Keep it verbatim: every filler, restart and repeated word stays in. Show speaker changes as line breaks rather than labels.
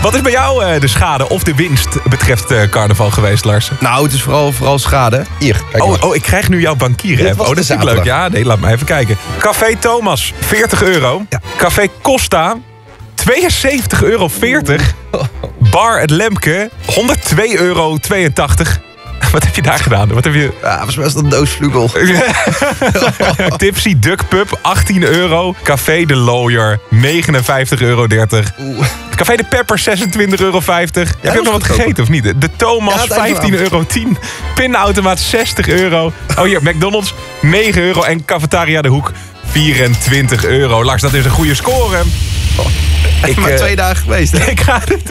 Wat is bij jou uh, de schade of de winst betreft uh, carnaval geweest, Lars?
Nou, het is vooral, vooral schade. Hier, kijk
oh,
maar.
oh, ik krijg nu jouw bankier-app. Oh, dat is leuk. Ja, nee, laat me even kijken. Café Thomas, veertig euro. Ja. Café Costa, tweeënzeventig euro veertig. Bar Het Lemke, honderdtwee euro tweeëntachtig. Wat heb je daar gedaan? Wat heb je...
Ja, volgens mij was dat een doos vlugel.
Tipsy Duck Pub, achttien euro. Café De Lawyer, negenenvijftig euro dertig. Oeh. Café De Pepper, zesentwintig euro vijftig. Ja, heb je ook nog wat gegeten of niet? De Thomas, ja, vijftien euro tien. Pinautomaat, zestig euro. Oh hier, McDonald's, negen euro. En Cafetaria De Hoek, vierentwintig euro. Lars, dat is een goede score.
Oh, ik ben maar uh, twee dagen geweest, hè?
Ik ga